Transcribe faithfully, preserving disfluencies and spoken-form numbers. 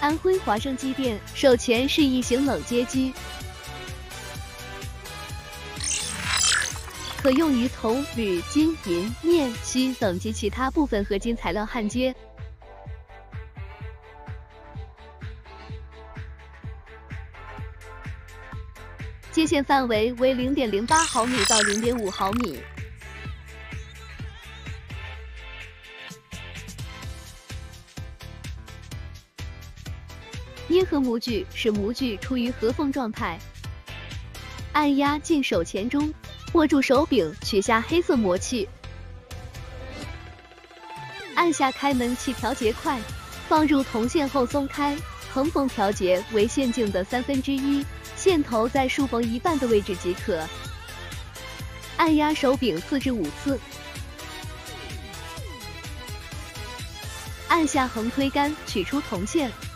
安徽华盛机电手钳是一型冷接机，可用于铜、铝、金、银、镍、锡等及其他部分合金材料焊接。接线范围为 零点零八毫米到 零点五毫米。捏合模具使模具处于合缝状态。按压进手钳中，握住手柄，取下黑色模器。按下开门器调节块，放入铜线后松开，横缝调节为线径的三分之一，线头在竖缝一半的位置即可。按压手柄四至五次。按下横推杆，取出铜线。